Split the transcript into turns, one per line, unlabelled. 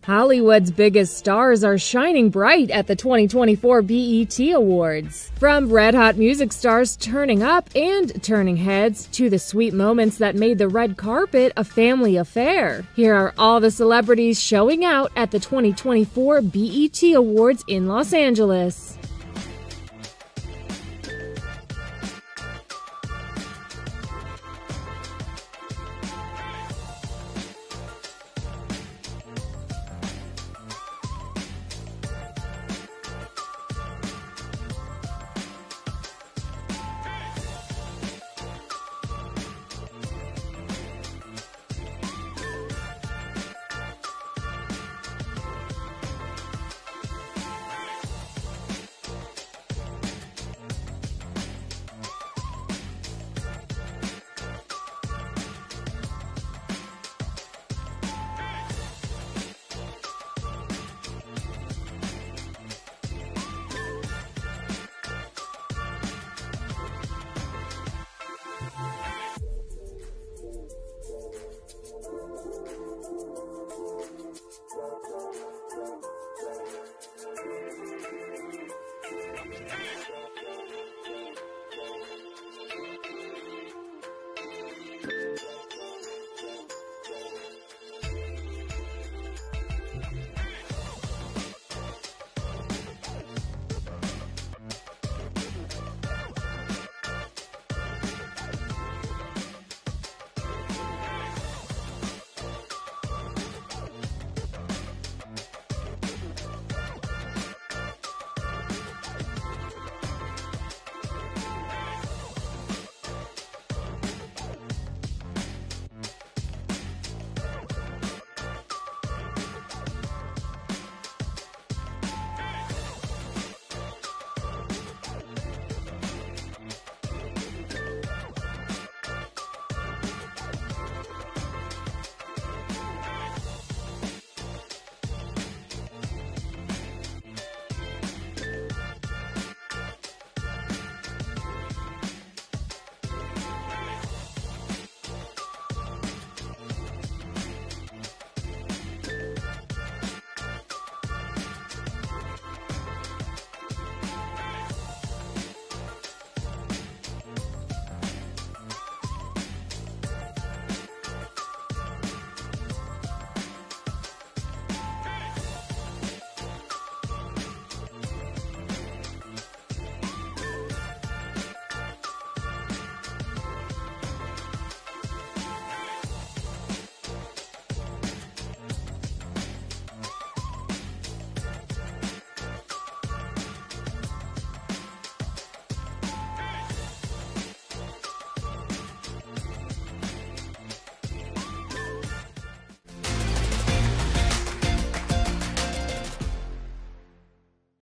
Hollywood's biggest stars are shining bright at the 2024 BET Awards. From red-hot music stars turning up and turning heads to the sweet moments that made the red carpet a family affair. Here are all the celebrities showing out at the 2024 BET Awards in Los Angeles.